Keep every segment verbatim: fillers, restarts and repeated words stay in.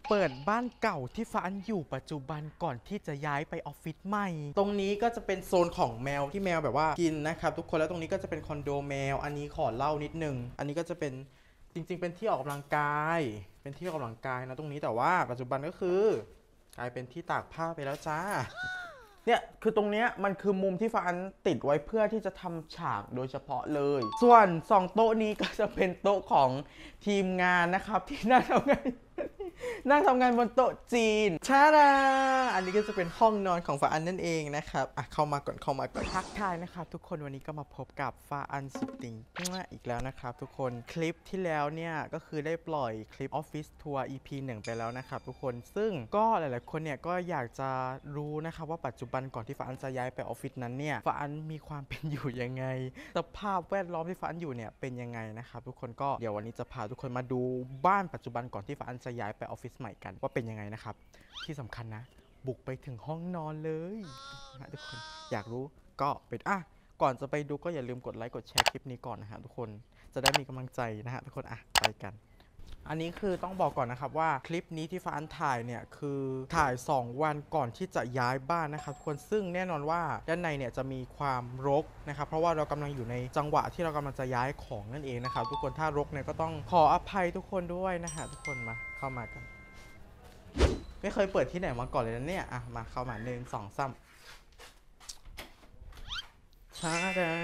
เปิดบ้านเก่าที่ฟ้าอันอยู่ปัจจุบันก่อนที่จะย้ายไปออฟฟิศใหม่ตรงนี้ก็จะเป็นโซนของแมวที่แมวแบบว่ากินนะครับทุกคนแล้วตรงนี้ก็จะเป็นคอนโดแมวอันนี้ขอเล่านิดนึงอันนี้ก็จะเป็นจริงๆเป็นที่ออกกำลังกายเป็นที่ออกกำลังกายนะตรงนี้แต่ว่าปัจจุบันก็คือกลายเป็นที่ตากผ้าไปแล้วจ้าเนี่ยคือตรงเนี้ยมันคือมุมที่ฟ้าอันติดไว้เพื่อที่จะทำฉากโดยเฉพาะเลยส่วนสองโต๊ะนี้ก็จะเป็นโต๊ะของทีมงานนะครับที่นั่งทำงานนั่งทำงานบนโต๊ะจีนชาดาอันนี้ก็จะเป็นห้องนอนของฟ้าอันนั่นเองนะครับอ่ะเข้ามาก่อนเข้ามาก่อนทักทายนะครับทุกคนวันนี้ก็มาพบกับฟ้าอันสุดติ่งอีกแล้วนะครับทุกคนคลิปที่แล้วเนี่ยก็คือได้ปล่อยคลิปออฟฟิศทัวร์ อี พี หนึ่งไปแล้วนะครับทุกคนซึ่งก็หลายๆคนเนี่ยก็อยากจะรู้นะครับว่าปัจจุบันก่อนที่ฟ้าอันจะย้ายไปออฟฟิศนั้นเนี่ยฟ้าอันมีความเป็นอยู่ยังไงสภาพแวดล้อมที่ฟ้าอันอยู่เนี่ยเป็นยังไงนะครับทุกคนก็เดี๋ยววันนี้จะพาทุกคนมาดูบ้านปัจจุบันก่อนที่ฟ้าอันจะย้ายไปออฟฟิศใหม่กันว่าเป็นยังไงนะครับที่สำคัญนะบุกไปถึงห้องนอนเลยนะทุกคนอยากรู้ก็เป็นอ่ะก่อนจะไปดูก็อย่าลืมกดไลค์กดแชร์คลิปนี้ก่อนนะฮะทุกคนจะได้มีกำลังใจนะฮะทุกคนอ่ะไปกันอันนี้คือต้องบอกก่อนนะครับว่าคลิปนี้ที่ฟ้าอันถ่ายเนี่ยคือถ่ายสองวันก่อนที่จะย้ายบ้านนะครับทุกคนซึ่งแน่นอนว่าด้านในเนี่ยจะมีความรกนะครับเพราะว่าเรากำลังอยู่ในจังหวะที่เรากำลังจะย้ายของนั่นเองนะครับทุกคนถ้ารกเนี่ยก็ต้องขออภัยทุกคนด้วยนะฮะทุกคนมาเข้ามากันไม่เคยเปิดที่ไหนมาก่อนเลยนะเนี่ยอ่ะมาเข้ามาหนึ่งสองสามชาดา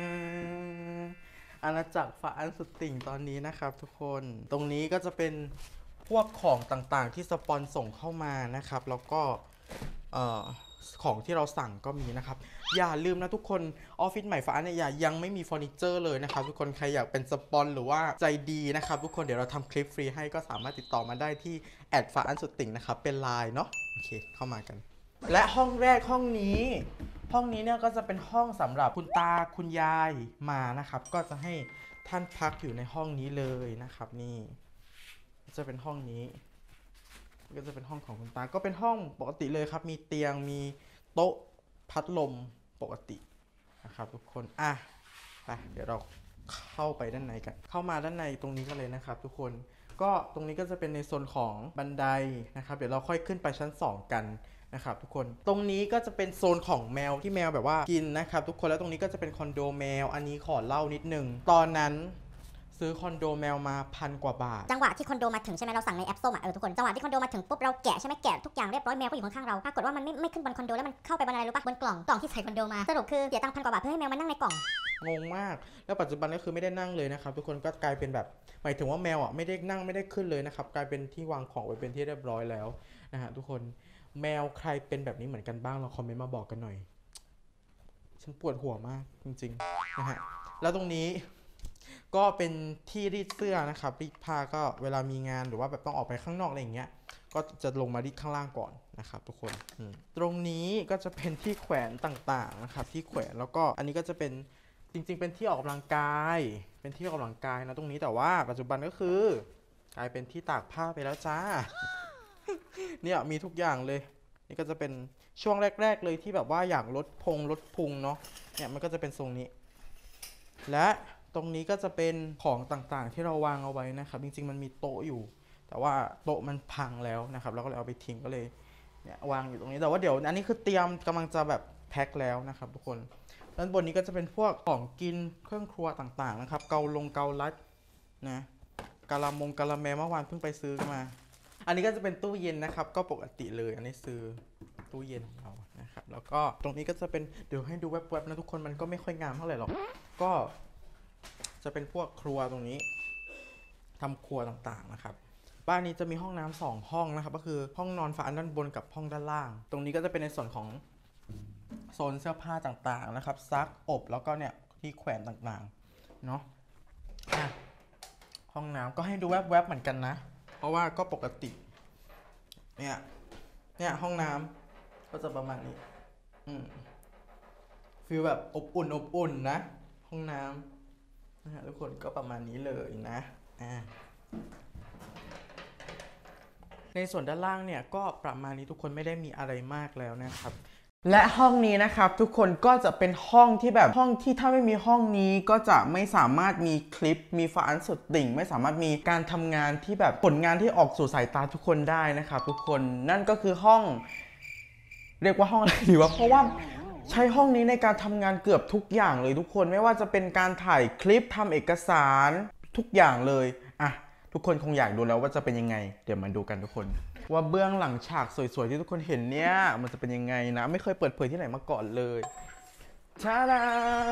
อาณาจักรฟ้าอันสุดติ่งตอนนี้นะครับทุกคนตรงนี้ก็จะเป็นพวกของต่างๆที่สปอนส่งเข้ามานะครับแล้วก็เอ่อของที่เราสั่งก็มีนะครับอย่าลืมนะทุกคนออฟฟิศใหม่ฟ้าเนี่ยยังไม่มีเฟอร์นิเจอร์เลยนะครับทุกคนใครอยากเป็นสปอนหรือว่าใจดีนะครับทุกคนเดี๋ยวเราทำคลิปฟรีให้ก็สามารถติดต่อมาได้ที่แอดฟ้าอันสุดติ่งนะครับเป็นไลน์เนาะโอเคเข้ามากันและห้องแรกห้องนี้ห้องนี้เนี่ยก็จะเป็นห้องสำหรับคุณตาคุณยายมานะครับก็จะให้ท่านพักอยู่ในห้องนี้เลยนะครับนี่จะเป็นห้องนี้ก็จะเป็นห้องของคุณตาก็เป็นห้องปกติเลยครับมีเตียงมีโต๊ะพัดลมปกตินะครับทุกคนอ่ะไปเดี๋ยวเราเข้าไปด้านในกันเข้ามาด้านในตรงนี้กันเลยนะครับทุกคนก็ตรงนี้ก็จะเป็นในโซนของบันไดนะครับเดี๋ยวเราค่อยขึ้นไปชั้นสองกันนะครับทุกคนตรงนี้ก็จะเป็นโซนของแมวที่แมวแบบว่ากินนะครับทุกคนแล้วตรงนี้ก็จะเป็นคอนโดแมวอันนี้ขอเล่านิดนึงตอนนั้นซื้อคอนโดแมวมาพันกว่าบาทจังหวะที่คอนโดมาถึงใช่ไหมเราสั่งในแอปส้มอ่ะเออทุกคนจังหวะที่คอนโดมาถึงปุ๊บเราแกะใช่ไหมแกะทุกอย่างเรียบร้อยแมวก็อยู่ข้างๆเราปรากฏว่ามันไม่ไม่ขึ้นบนคอนโดแล้วมันเข้าไปบนอะไรรู้ปะบนกล่องกล่องที่ใส่คอนโดมาสรุปคือเสียตังค์พันกว่าบาทเพื่อให้แมวมานั่งในกล่องงงมากแล้วปัจจุบันก็คือไม่ได้นั่งเลยนะครับทุกคนก็กลายเป็นแบบหมายถึงว่าแมวอ่ะไม่ได้นั่งไม่ได้ขึ้นเลยนะครับกลายเป็นที่วางของไว้เป็นที่เรียบร้อยแล้วนะฮะทุกคนแมวใครเป็นแบบนี้เหมือนกันบ้างเราคอมเมนต์มาบอกกันหน่อยฉันปวดหัวมากจริงๆนะฮะแล้วตรงนี้ก็เป็นที่รีดเสื้อนะครับรีดผ้าก็เวลามีงานหรือว่าแบบต้องออกไปข้างนอกอะไรอย่างเงี้ยก็จะลงมารีดข้างล่างก่อนนะครับทุกคนตรงนี้ก็จะเป็นที่แขวนต่างๆนะครับที่แขวนแล้วก็อันนี้ก็จะเป็นจริงๆเป็นที่ออกกำลังกายเป็นที่ออกกำลังกายนะตรงนี้แต่ว่าปัจจุบันก็คือกลายเป็นที่ตากผ้าไปแล้วจ้า เนี่ยมีทุกอย่างเลยนี่ก็จะเป็นช่วงแรกๆเลยที่แบบว่าอยากลดพงลดพุงเนาะเนี่ยมันก็จะเป็นทรงนี้และตรงนี้ก็จะเป็นของต่างๆที่เราวางเอาไว้นะครับจริงๆมันมีโต๊ะอยู่แต่ว่าโต๊ะมันพังแล้วนะครับเราก็เลยเอาไปทิ้งก็เลยเนี่ยวางอยู่ตรงนี้แต่ว่าเดี๋ยวอันนี้คือเตรียมกำลังจะแบบแพ็คแล้วนะครับทุกคนด้านบนนี้ก็จะเป็นพวกของกินเครื่องครัวต่างๆนะครับเกาลงเกาลัดนะกะละมงกะละแมเมื่อวานเพิ่งไปซื้อมาอันนี้ก็จะเป็นตู้เย็นนะครับก็ปกติเลยอันนี้ซื้อตู้เย็นของเรานะครับแล้วก็ตรงนี้ก็จะเป็นเดี๋ยวให้ดูแวบๆนะทุกคนมันก็ไม่ค่อยงามเท่าไหร่หรอกก็จะเป็นพวกครัวตรงนี้ทำครัวต่างๆนะครับบ้านนี้จะมีห้องน้ำสองห้องนะครับก็คือห้องนอนฝาด้านบนกับห้องด้านล่างตรงนี้ก็จะเป็นในส่วนของโซนเสื้อผ้าต่างๆนะครับซักอบแล้วก็เนี่ยที่แขวนต่างๆเนาะห้องน้ำก็ให้ดูแวบๆเหมือนกันนะเพราะว่าก็ปกติเนี่ยเนี่ยห้องน้ำก็จะประมาณนี้อืมฟีลแบบอบอุ่นอบอุ่นนะห้องน้ำนะฮะทุกคนก็ประมาณนี้เลยนะอ่าในส่วนด้านล่างเนี่ยก็ประมาณนี้ทุกคนไม่ได้มีอะไรมากแล้วนะครับและห้องนี้นะครับทุกคนก็จะเป็นห้องที่แบบห้องที่ถ้าไม่มีห้องนี้ก็จะไม่สามารถมีคลิปมีฟานสุดติ่งไม่สามารถมีการทำงานที่แบบผลงานที่ออกสู่สายตาทุกคนได้นะครับทุกคนนั่นก็คือห้องเรียกว่าห้องอะไรดีวะเพราะว่าใช้ห้องนี้ในการทำงานเกือบทุกอย่างเลยทุกคนไม่ว่าจะเป็นการถ่ายคลิปทำเอกสารทุกอย่างเลยอ่ะทุกคนคงอยากดูแล้วว่าจะเป็นยังไงเดี๋ยวมาดูกันทุกคนว่าเบื้องหลังฉากสวยๆที่ทุกคนเห็นเนี่ยมันจะเป็นยังไงนะไม่เคยเปิดเผยที่ไหนมาก่อนเลยชาดา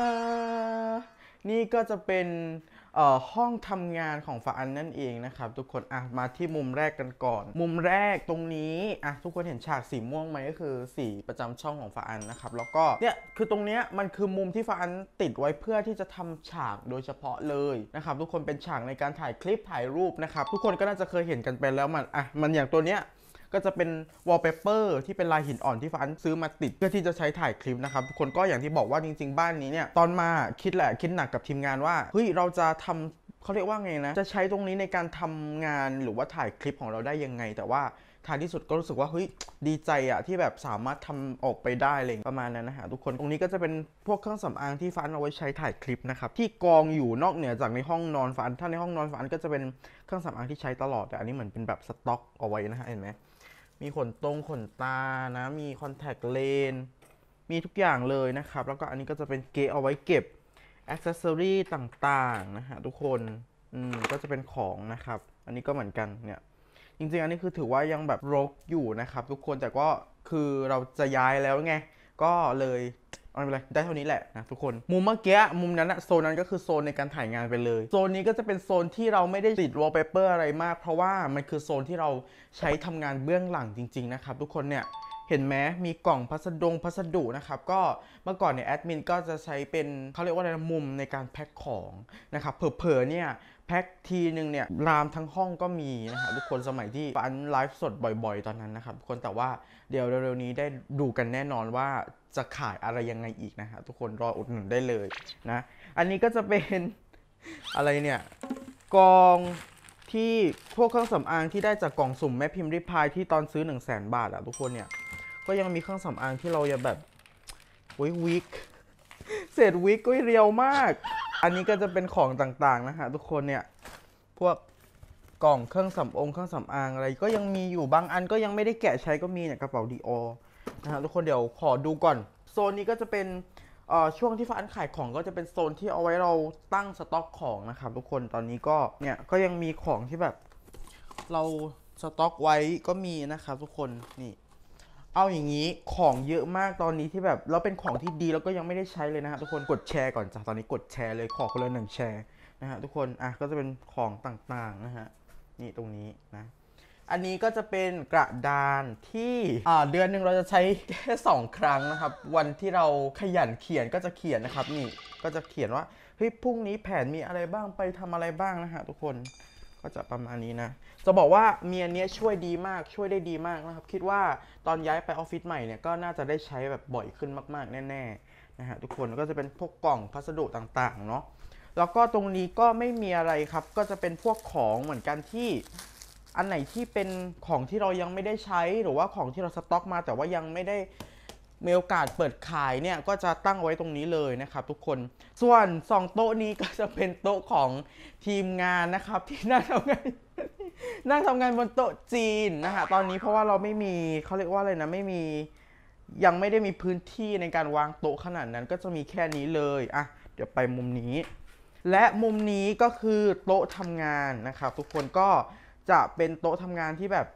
นี่ก็จะเป็นเอ่อห้องทำงานของฝาอันนั่นเองนะครับทุกคนอ่ะมาที่มุมแรกกันก่อนมุมแรกตรงนี้อ่ะทุกคนเห็นฉากสีม่วงไหมก็คือสีประจำช่องของฝาอันนะครับแล้วก็เนี่ยคือตรงเนี้ยมันคือมุมที่ฝาอันติดไว้เพื่อที่จะทำฉากโดยเฉพาะเลยนะครับทุกคนเป็นฉากในการถ่ายคลิปถ่ายรูปนะครับทุกคนก็น่าจะเคยเห็นกันไปแล้วมันอ่ะมันอย่างตัวเนี้ยก็จะเป็นวอลเปเปอร์ที่เป็นลายหินอ่อนที่ฟ้าซื้อมาติดเพื่อที่จะใช้ถ่ายคลิปนะครับทุกคนก็อย่างที่บอกว่าจริงๆบ้านนี้เนี่ยตอนมาคิดแหละคิดหนักกับทีมงานว่าเฮ้ยเราจะทำเขาเรียกว่าไงนะจะใช้ตรงนี้ในการทำงานหรือว่าถ่ายคลิปของเราได้ยังไงแต่ว่าท้ายที่สุดก็รู้สึกว่าเฮ้ยดีใจอะที่แบบสามารถทำออกไปได้เลยประมาณนั้นนะฮะทุกคนตรงนี้ก็จะเป็นพวกเครื่องสำอางที่ฟ้าเอาไว้ใช้ถ่ายคลิปนะครับที่กองอยู่นอกเหนือจากในห้องนอนฟ้าถ้าในห้องนอนฟ้าก็จะเป็นเครื่องสำอางที่ใช้ตลอดแต่อันนี้เหมือนเป็นแบบสต็อกเอาไว้นะฮะเห็นไหมมีขนตรงขนตานะมีคอนแทคเลนส์มีทุกอย่างเลยนะครับแล้วก็อันนี้ก็จะเป็นเกะเอาไว้เก็บอ็อกเซสซอรี่ต่างๆนะฮะทุกคนอืมก็จะเป็นของนะครับอันนี้ก็เหมือนกันเนี่ยจริงๆอันนี้คือถือว่ายังแบบรกอยู่นะครับทุกคนแต่ก็คือเราจะย้ายแล้วไงก็เลยเอาไปเลยได้เท่านี้แหละนะทุกคนมุมเมื่อกี้มุมนั้นอะโซนนั้นก็คือโซนในการถ่ายงานไปเลยโซนนี้ก็จะเป็นโซนที่เราไม่ได้ติดวอลเปเปอร์อะไรมากเพราะว่ามันคือโซนที่เราใช้ทำงานเบื้องหลังจริงๆนะครับทุกคนเนี่ยเห็นไหมมีกล่องพัสดุพัสดุนะครับก็เมื่อก่อนเนี่ยแอดมินก็จะใช้เป็นเขาเรียกว่าอะไรมุมในการแพ็คของนะครับเผลอๆเนี่ยแพ็คทีนึงเนี่ยรามทั้งห้องก็มีนะครับทุกคนสมัยที่ฟันไลฟ์สดบ่อยๆตอนนั้นนะครับทุกคนแต่ว่าเดี๋ยวเร็วๆนี้ได้ดูกันแน่นอนว่าจะขายอะไรยังไงอีกนะฮะทุกคนรออุดหนุนได้เลยนะอันนี้ก็จะเป็นอะไรเนี่ยกองที่พวกเครื่องสำอางที่ได้จากกล่องสุ่มแม่พิมพ์ริพายที่ตอนซื้อ หนึ่งแสน บาทอะทุกคนเนี่ยก็ยังมีเครื่องสำอางที่เรายังแบบโอ้ยวิกเศษวิกก็เรียวมากอันนี้ก็จะเป็นของต่างๆนะฮะทุกคนเนี่ยพวกกล่องเครื่องสำองเครื่องสำอางอะไรก็ยังมีอยู่บางอันก็ยังไม่ได้แกะใช้ก็มีเนี่ยกระเป๋าดีออนะฮะทุกคนเดี๋ยวขอดูก่อนโซนนี้ก็จะเป็นช่วงที่ฟ้าอันขายของก็จะเป็นโซนที่เอาไว้เราตั้งสต็อกของนะครับทุกคนตอนนี้ก็เนี่ยก็ยังมีของที่แบบเราสต็อกไว้ก็มีนะครับทุกคนนี่เอาอย่างนี้ของเยอะมากตอนนี้ที่แบบแล้วเป็นของที่ดีแล้วก็ยังไม่ได้ใช้เลยนะฮะทุกคนกดแชร์ก่อนจ้ะตอนนี้กดแชร์เลยขอคนละหนึ่งแชร์นะฮะทุกคนอ่ะก็จะเป็นของต่างๆนะฮะนี่ตรงนี้นะอันนี้ก็จะเป็นกระดานที่เดือนหนึ่งเราจะใช้แค่สองครั้งนะครับวันที่เราขยันเขียนก็จะเขียนนะครับนี่ก็จะเขียนว่าเฮ้ยพรุ่งนี้แผนมีอะไรบ้างไปทำอะไรบ้างนะฮะทุกคนก็จะประมาณนี้นะจะบอกว่ามีอันนี้ช่วยดีมากช่วยได้ดีมากนะครับคิดว่าตอนย้ายไปออฟฟิศใหม่เนี่ยก็น่าจะได้ใช้แบบบ่อยขึ้นมากๆแน่ๆนะฮะทุกคนก็จะเป็นพวกกล่องพัสดุต่างๆเนาะแล้วก็ตรงนี้ก็ไม่มีอะไรครับก็จะเป็นพวกของเหมือนกันที่อันไหนที่เป็นของที่เรายังไม่ได้ใช้หรือว่าของที่เราสต็อกมาแต่ว่ายังไม่ได้มีโอกาสเปิดขายเนี่ยก็จะตั้งไว้ตรงนี้เลยนะครับทุกคนส่วนสองโต๊ะนี้ก็จะเป็นโต๊ะของทีมงานนะครับที่นั่งทำงานนั่งทำงานบนโต๊ะจีนนะฮะตอนนี้เพราะว่าเราไม่มีเขาเรียกว่าอะไรนะไม่มียังไม่ได้มีพื้นที่ในการวางโต๊ะขนาดนั้นก็จะมีแค่นี้เลยอ่ะเดี๋ยวไปมุมนี้และมุมนี้ก็คือโต๊ะทำงานนะครับทุกคนก็จะเป็นโต๊ะทำงานที่แบบ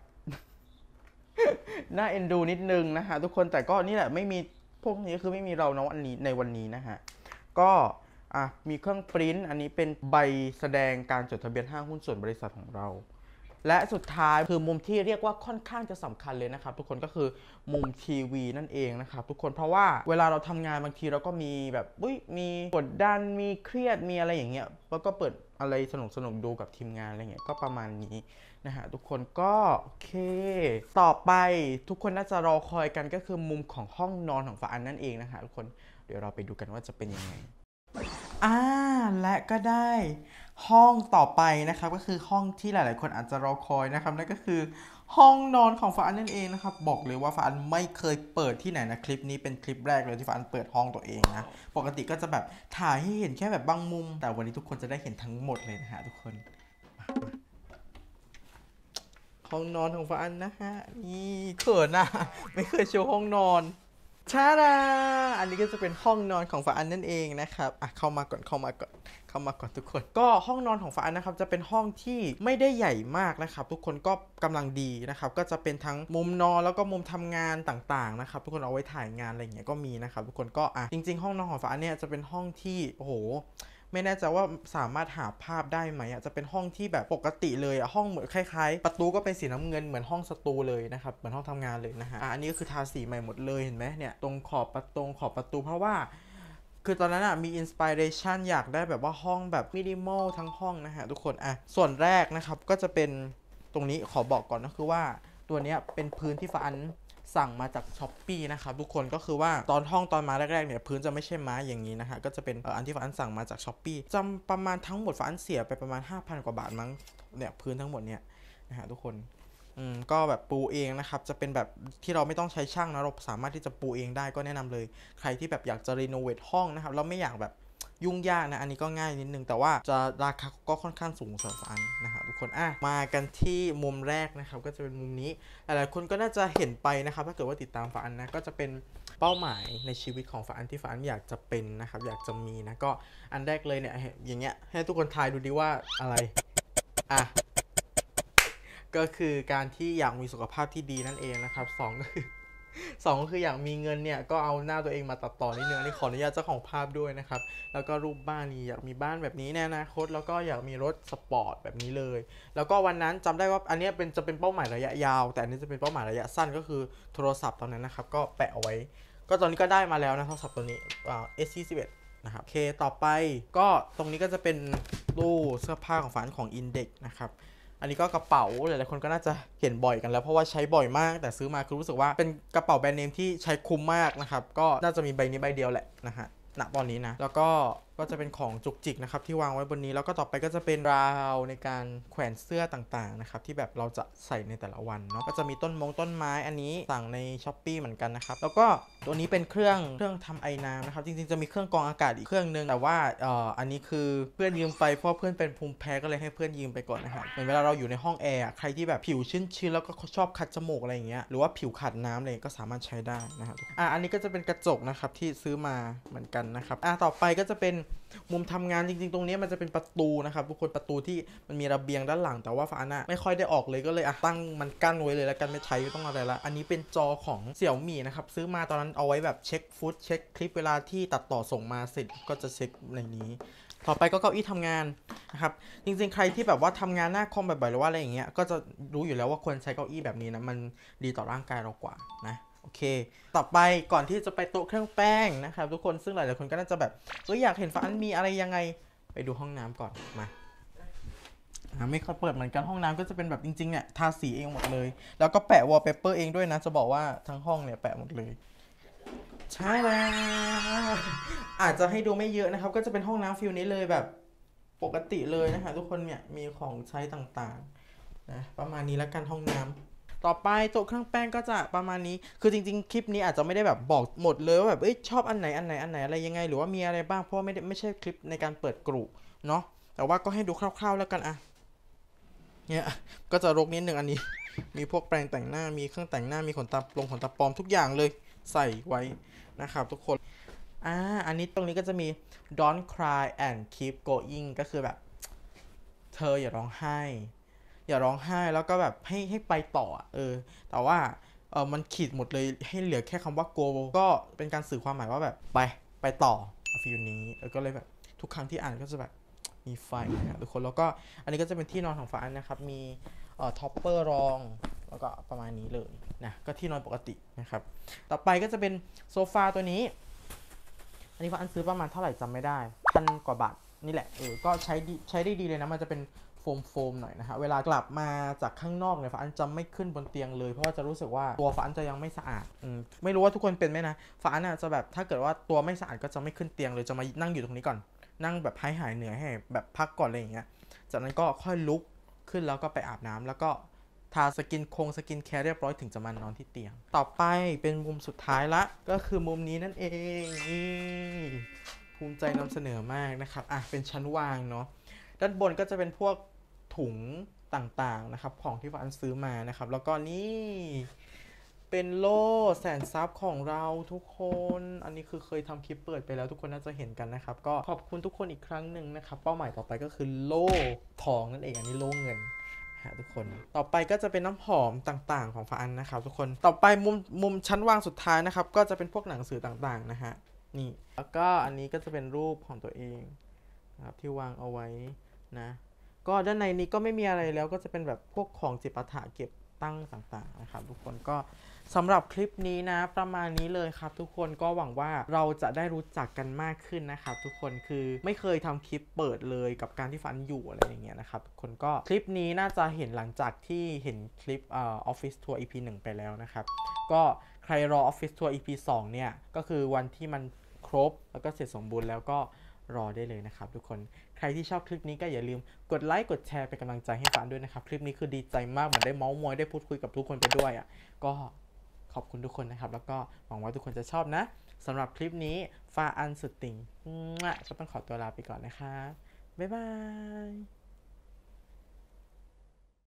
น่าเอ็นดูนิดนึงนะฮะทุกคนแต่ก็นี่แหละไม่มีพวกนี้คือไม่มีเราในวันนี้ในวันนี้นะฮะก็อ่ะมีเครื่องปริ้นอันนี้เป็นใบแสดงการจดทะเบียนห้างหุ้นส่วนบริษัทของเราและสุดท้ายคือมุมที่เรียกว่าค่อนข้างจะสำคัญเลยนะครับทุกคนก็คือมุมทีวีนั่นเองนะครับทุกคนเพราะว่าเวลาเราทำงานบางทีเราก็มีแบบอุ้ยมีกดดันมีเครียดมีอะไรอย่างเงี้ยแล้วก็เปิดอะไรสนุกสนุกดูกับทีมงานอะไรเงี้ยก็ประมาณนี้นะฮะทุกคนก็โอเคต่อไปทุกคนน่าจะรอคอยกันก็คือมุมของห้องนอนของฝาอันนั่นเองนะฮะทุกคนเดี๋ยวเราไปดูกันว่าจะเป็นยังไงอ่าและก็ได้ห้องต่อไปนะครับก็คือห้องที่หลายๆคนอาจจะรอคอยนะครับนั่นก็คือห้องนอนของฟ้านั่นเองนะครับบอกเลยว่าฟ้าไม่เคยเปิดที่ไหนนะคลิปนี้เป็นคลิปแรกเลยที่ฟ้าเปิดห้องตัวเองนะปกติก็จะแบบถ่ายให้เห็นแค่แบบบางมุมแต่วันนี้ทุกคนจะได้เห็นทั้งหมดเลยนะฮะทุกคนห้องนอนของฟ้านะฮะนี่เขินนะไม่เคยโชว์ห้องนอนชาดาอันนี้ก็จะเป็นห้องนอนของฟ้าอันนั่นเองนะครับอ่ะเข้ามาก่อนเข้ามาก่อนเข้ามาก่อนทุกคนก็ห้องนอนของฟ้าอันนะครับจะเป็นห้องที่ไม่ได้ใหญ่มากนะครับทุกคนก็กำลังดีนะครับก็จะเป็นทั้งมุมนอนแล้วก็มุมทำงานต่างๆนะครับทุกคนเอาไว้ถ่ายงานอะไรอย่างเงี้ยก็มีนะครับทุกคนก็อ่ะจริงๆห้องนอนของฟ้าอันเนี่ยจะเป็นห้องที่โอ้โหไม่แน่ใจว่าสามารถหาภาพได้ไหมอ่ะจะเป็นห้องที่แบบปกติเลยอ่ะห้องเหมือนคล้ายๆประตูก็เป็นสีน้ำเงินเหมือนห้องสตูเลยนะครับเหมือนห้องทำงานเลยนะฮะอ่ะอันนี้ก็คือทาสีใหม่หมดเลยเห็นไหมเนี่ยตรงขอบประตูขอบประตูเพราะว่าคือตอนนั้นอ่ะมีอินสปิเรชันอยากได้แบบว่าห้องแบบมินิมอลทั้งห้องนะฮะทุกคนอ่ะส่วนแรกนะครับก็จะเป็นตรงนี้ขอบอกก่อนก็คือว่าตัวนี้เป็นพื้นที่ฟ้าอันสั่งมาจากช้อปปี้นะครับทุกคนก็คือว่าตอนห้องตอนมาแรกๆเนี่ยพื้นจะไม่ใช่ไม้อย่างนี้นะฮะก็จะเป็นอันที่ฟ้าอันสั่งมาจากช้อปปี้จำประมาณทั้งหมดฟ้าอันเสียไปประมาณ ห้าพัน กว่าบาทมั้งเนี่ยพื้นทั้งหมดเนี่ยนะฮะทุกคนอืมก็แบบปูเองนะครับจะเป็นแบบที่เราไม่ต้องใช้ช่างนะเราสามารถที่จะปูเองได้ก็แนะนำเลยใครที่แบบอยากจะรีโนเวทห้องนะครับเราไม่อยากแบบยุ่งยากนะอันนี้ก็ง่ายนิดนึงแต่ว่าจะราคาก็ค่อนข้างสูงสำหรับอันนะครับทุกคนอ่ะมากันที่มุมแรกนะครับก็จะเป็นมุมนี้หลายๆคนก็น่าจะเห็นไปนะครับถ้าเกิดว่าติดตามฟ้าอันนะก็จะเป็นเป้าหมายในชีวิตของฟ้าอันที่ฟ้าอันอยากจะเป็นนะครับอยากจะมีนะก็อันแรกเลยเนี่ยอย่างเงี้ยให้ทุกคนทายดูดิว่าอะไรอ่ะก็คือการที่อยากมีสุขภาพที่ดีนั่นเองนะครับสองก็คือสองก็คืออยากมีเงินเนี่ยก็เอาหน้าตัวเองมาตัดต่อนิดนึงอันนี้ขออนุญาตเจ้าของภาพด้วยนะครับแล้วก็รูปบ้านนี่อยากมีบ้านแบบนี้ในอนาคตแล้วก็อยากมีรถสปอร์ตแบบนี้เลยแล้วก็วันนั้นจำได้ว่าอันนี้เป็นจะเป็นเป้าหมายระยะยาวแต่อันนี้จะเป็นเป้าหมายระยะสั้นก็คือโทรศัพท์ตอนนั้นนะครับก็แปะเอาไว้ก็ตอนนี้ก็ได้มาแล้วนะโทรศัพท์ตัวนี้อ่า เอส ยี่สิบเอ็ด นะครับโอเคต่อไปก็ตรงนี้ก็จะเป็นตู้เสื้อผ้าของฝันของ Index นะครับอันนี้ก็กระเป๋าหลายๆคนก็น่าจะเห็นบ่อยกันแล้วเพราะว่าใช้บ่อยมากแต่ซื้อมาคือรู้สึกว่าเป็นกระเป๋าแบรนด์เนมที่ใช้คุ้มมากนะครับก็น่าจะมีใบนี้ใบเดียวแหละนะฮะณตอนนี้นะแล้วก็ก็จะเป็นของจุกจิกนะครับที่วางไว้บนนี้แล้วก็ต่อไปก็จะเป็นราวในการแขวนเสื้อต่างๆนะครับที่แบบเราจะใส่ในแต่ละวันเนาะก็จะมีต้นมงต้นไม้อันนี้สั่งใน Shopee เหมือนกันนะครับแล้วก็ตัวนี้เป็นเครื่องเครื่องทำไอน้ำนะครับจริงๆจะมีเครื่องกรองอากาศอีกเครื่องนึงแต่ว่าเอ่ออันนี้คือเพื่อนยืมไปเพราะเพื่อนเป็นภูมิแพ้ก็เลยให้เพื่อนยืมไปก่อนนะครับเหมือนเวลาเราอยู่ในห้องแอร์ใครที่แบบผิวชื้นๆแล้วก็ชอบคัดจมูกอะไรอย่างเงี้ยหรือว่าผิวขาดน้ำอะไรก็สามารถใช้ได้นะครับอ่ะอันนี้ก็จะเป็นกระจกนะครับที่ซื้อมาเหมือนกันนะครับอ่ะต่อไปก็จะเป็นมุมทำงานจริงๆตรงนี้มันจะเป็นประตูนะครับทุกคนประตูที่มันมีระเบียงด้านหลังแต่ว่าฟ้าน่ะไม่ค่อยได้ออกเลยก็เลยอ่ะตั้งมันกั้นไว้เลยแล้วกันไม่ใช้ไม่ต้องอะไรละอันนี้เป็นจอของเสี่ยวมี่นะครับซื้อมาตอนนั้นเอาไว้แบบเช็คฟุตเช็คคลิปเวลาที่ตัดต่อส่งมาเสร็จก็จะเช็คในนี้ต่อไปก็เก้าอี้ทำงานนะครับจริงๆใครที่แบบว่าทำงานหน้าคอมบ่อยๆหรือว่าอะไรอย่างเงี้ยก็จะรู้อยู่แล้วว่าควรใช้เก้าอี้แบบนี้นะมันดีต่อร่างกายเรากว่านะโอเคต่อไปก่อนที่จะไปโต๊ะเครื่องแป้งนะครับทุกคนซึ่งหลายๆคนก็น่าจะแบบเอออยากเห็นฟ้ามีอะไรยังไงไปดูห้องน้ำก่อนมาไม่ค่อยเปิดเหมือนกันห้องน้ำก็จะเป็นแบบจริงๆเนี่ยทาสีเองหมดเลยแล้วก็แปะวอลเปเปอร์เองด้วยนะจะบอกว่าทั้งห้องเนี่ยแปะหมดเลยใช่แล้วอาจจะให้ดูไม่เยอะนะครับก็จะเป็นห้องน้ำฟิลนี้เลยแบบปกติเลยนะคะทุกคนเนี่ยมีของใช้ต่างๆนะประมาณนี้แล้วกันห้องน้ำต่อไปโต๊ะเครื่องแป้งก็จะประมาณนี้คือจริงๆคลิปนี้อาจจะไม่ได้แบบบอกหมดเลยว่าแบบเอ้ยชอบอันไหนอันไหนอันไหนอะไรยังไงหรือว่ามีอะไรบ้างเพราะว่าไม่ได้ไม่ใช่คลิปในการเปิดกลุ่มเนาะแต่ว่าก็ให้ดูคร่าวๆแล้วกันอะเนี่ยก็จะรกนิดนึงอันนี้มีพวกแปรงแต่งหน้ามีเครื่องแต่งหน้ามีขนตาลงขนตาปลอมทุกอย่างเลยใส่ไว้นะครับทุกคนอ่าอันนี้ตรงนี้ก็จะมี don't cry and keep going ก็คือแบบเธออย่าร้องไห้อย่าร้องไห้แล้วก็แบบให้ให้ไปต่อเออแต่ว่าเออมันขีดหมดเลยให้เหลือแค่คำว่า go ก็เป็นการสื่อความหมายว่าแบบไปไปต่อฟิลนี้เออก็เลยแบบทุกครั้งที่อ่านก็จะแบบมีไฟนะครับทุกคนแล้วก็อันนี้ก็จะเป็นที่นอนของฟ้านะครับมีเอ่อท็อปเปอร์รองแล้วก็ประมาณนี้เลยนะก็ที่นอนปกตินะครับต่อไปก็จะเป็นโซฟาตัวนี้อันนี้ฟ้าอันซื้อประมาณเท่าไหร่จำไม่ได้พันกว่าบาทนี่แหละเออก็ใช้ดีใช้ได้ดีเลยนะมันจะเป็นโฟมโฟมหน่อยนะฮะเวลากลับมาจากข้างนอกเนี่ยฟ้าอันจะไม่ขึ้นบนเตียงเลยเพราะว่าจะรู้สึกว่าตัวฟ้าอันจะยังไม่สะอาดอืมไม่รู้ว่าทุกคนเป็นไหมนะฟ้าอันจะแบบถ้าเกิดว่าตัวไม่สะอาดก็จะไม่ขึ้นเตียงเลยจะมานั่งอยู่ตรงนี้ก่อนนั่งแบบให้หายเหนื่อยให้แบบพักก่อนอะไรอย่างเงี้ยจากนั้นก็ค่อยลุกขึ้นแล้วก็ไปอาบน้ำแล้วก็ทาสกินคงสกินแคร์เรียบร้อยถึงจะมานอนที่เตียงต่อไปเป็นมุมสุดท้ายละก็คือมุมนี้นั่นเองนี่ภูมิใจนำเสนอมากนะครับอ่ะเป็นชั้นวางเนาะด้านบนก็จะเป็นพวกถุงต่างๆนะครับของที่ฟ้าอันซื้อมานะครับแล้วก็นี่เป็นโล่แสนทรัพย์ของเราทุกคนอันนี้คือเคยทำคลิปเปิดไปแล้วทุกคนน่าจะเห็นกันนะครับก็ขอบคุณทุกคนอีกครั้งหนึ่งนะครับเป้าหมายต่อไปก็คือโล่ทองนั่นเองอันนี้โล่เงินทุกคนต่อไปก็จะเป็นน้ำหอมต่างๆของฟ้าอันนะครับทุกคนต่อไปมุมมุมชั้นวางสุดท้ายนะครับก็จะเป็นพวกหนังสือต่างๆนะฮะนี่แล้วก็อันนี้ก็จะเป็นรูปของตัวเองนะครับที่วางเอาไว้นะก็ด้านในนี้ก็ไม่มีอะไรแล้วก็จะเป็นแบบพวกของจิปาถะเก็บตั้งต่างๆนะครับทุกคนก็สำหรับคลิปนี้นะประมาณนี้เลยครับทุกคนก็หวังว่าเราจะได้รู้จักกันมากขึ้นนะครับทุกคนคือไม่เคยทำคลิปเปิดเลยกับการที่ฟันอยู่อะไรอย่างเงี้ยนะครับทุกคนก็คลิปนี้น่าจะเห็นหลังจากที่เห็นคลิปเอ่อ Office Tour อี พี หนึ่งไปแล้วนะครับก็ใครรอ Office Tour อี พี สองเนี่ยก็คือวันที่มันครบแล้วก็เสร็จสมบูรณ์แล้วก็รอได้เลยนะครับทุกคนใครที่ชอบคลิปนี้ก็อย่าลืมกดไลค์กดแชร์เป็นกำลังใจให้ฟันด้วยนะครับคลิปนี้คือดีใจมากเหมือนได้เมาส์มอยได้พูดคุยกับทุกคนไปด้วยอ่ะก็ขอบคุณทุกคนนะครับแล้วก็หวังว่าทุกคนจะชอบนะสำหรับคลิปนี้ฟ้าอันสุดติ่งก็ต้องขอตัวลาไปก่อนนะครับบ๊ายบาย